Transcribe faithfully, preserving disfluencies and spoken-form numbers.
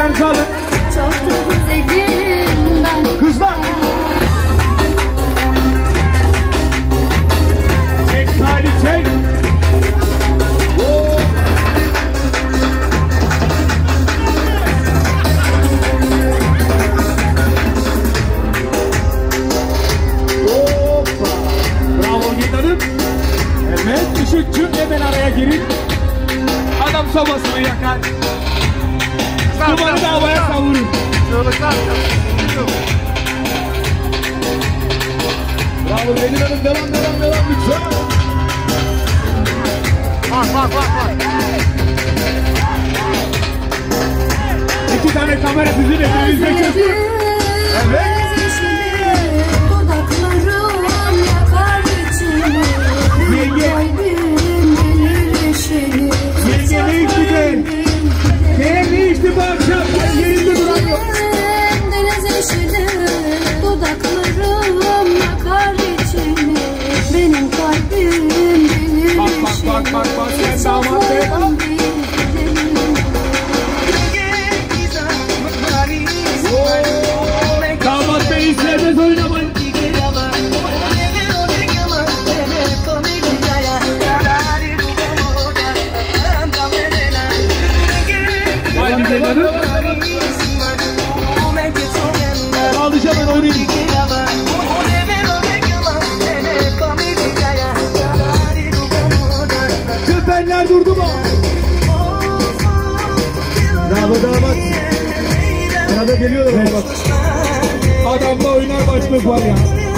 Ellerinizi alın. Çok da güzelim ben. Kızlar. Çek Salih çek. Evet, ışıkçı hemen araya girin. Adam sobasını yakar. Dumanı da havaya savurur. Bravo Gelin Hanım, devam devam devam lütfen. Bak bak bak bak. İki tane kamera sizin elinizde çözüyor. Evet. Yenge. Yenge ne içti de? Neye ne içti bu akşam? Ben yerinde duramıyorum. Deniz eşili, dudaklarım yakar içimi. Benim kalbim bilir. Bak bak bak bak bak sen damat be. Damat bey sevmez oynamayın. Alacağım ben orayı. Köpenler durdu mu? Bravo damat. Sana da geliyorlar bak. Adamla oynar başlık var ya.